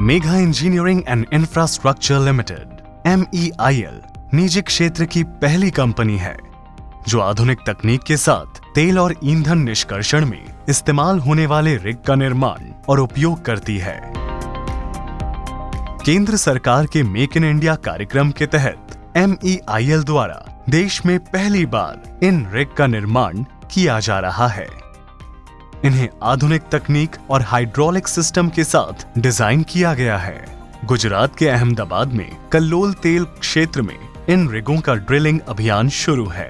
Mega engineering and infrastructure limited MEIL निजी क्षेत्र की पहली कंपनी है जो आधुनिक तकनीक के साथ तेल और ईंधन निष्कर्षण में इस्तेमाल होने वाले रिग का निर्माण और उपयोग करती है। केंद्र सरकार के मेक इन इंडिया कार्यक्रम के तहत MEIL द्वारा देश में पहली बार इन रिग का निर्माण किया जा रहा है। इन्हें आधुनिक तकनीक और हाइड्रोलिक सिस्टम के साथ डिजाइन किया गया है। गुजरात के अहमदाबाद में कल्लोल तेल क्षेत्र में इन रिगों का ड्रिलिंग अभियान शुरू है।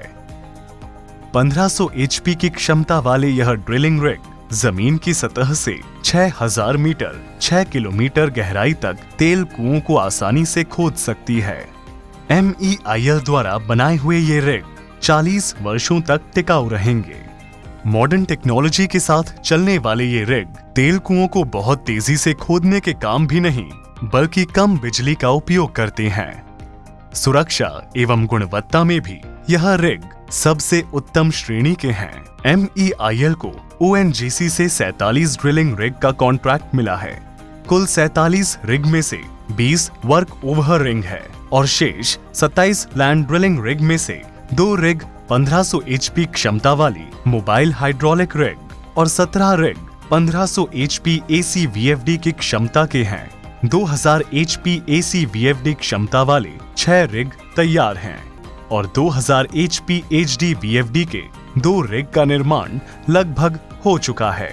1500 HP की क्षमता वाले यह ड्रिलिंग रिग जमीन की सतह से 6000 मीटर 6 किलोमीटर गहराई तक तेल कुओं को आसानी से खोद सकती है। MEIL द्वारा बनाए हुए ये रिग 40 वर्षों तक टिकाऊ रहेंगे। मॉडर्न टेक्नोलॉजी के साथ चलने वाले ये रिग तेल कुओं को बहुत तेजी से खोदने के काम भी नहीं बल्कि कम बिजली का उपयोग करते हैं। सुरक्षा एवं गुणवत्ता में भी यह रिग सबसे उत्तम श्रेणी के हैं। MEIL को ONGC से 47 ड्रिलिंग रिग का कॉन्ट्रैक्ट मिला है। कुल 47 रिग में से 20 वर्क ओवर रिग है और शेष 27 लैंड ड्रिलिंग रिग में से 2 रिग 1500 HP क्षमता वाली मोबाइल हाइड्रोलिक रिग और 17 रिग 1500 HP AC VFD की क्षमता के हैं। 2000 HP AC VFD क्षमता वाले 6 रिग तैयार हैं और 2000 HP HD VFD के 2 रिग का निर्माण लगभग हो चुका है।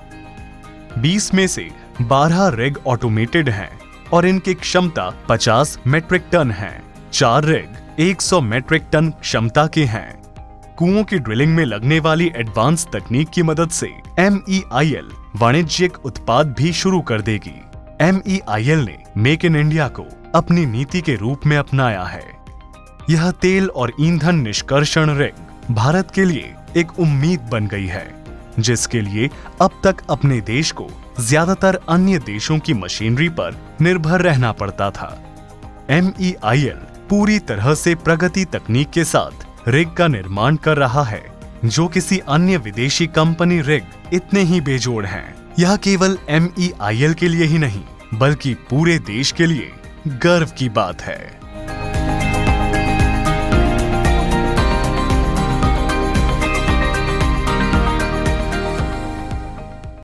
20 में से 12 रिग ऑटोमेटेड हैं और इनकी क्षमता 50 मेट्रिक टन है। 4 रिग 100 मेट्रिक टन क्षमता के हैं। कुओं की ड्रिलिंग में लगने वाली एडवांस तकनीक की मदद से MEIL वाणिज्यिक उत्पाद भी शुरू कर देगी। MEIL ने मेक इन इंडिया को अपनी नीति के रूप में अपनाया है। यह तेल और ईंधन निष्कर्षण रिग भारत के लिए एक उम्मीद बन गई है, जिसके लिए अब तक अपने देश को ज्यादातर अन्य देशों की मशीनरी पर निर्भर रहना पड़ता था। MEIL पूरी तरह से प्रगति तकनीक के साथ रिग का निर्माण कर रहा है, जो किसी अन्य विदेशी कंपनी रिग इतने ही बेजोड़ हैं। यह केवल MEIL के लिए ही नहीं बल्कि पूरे देश के लिए गर्व की बात है।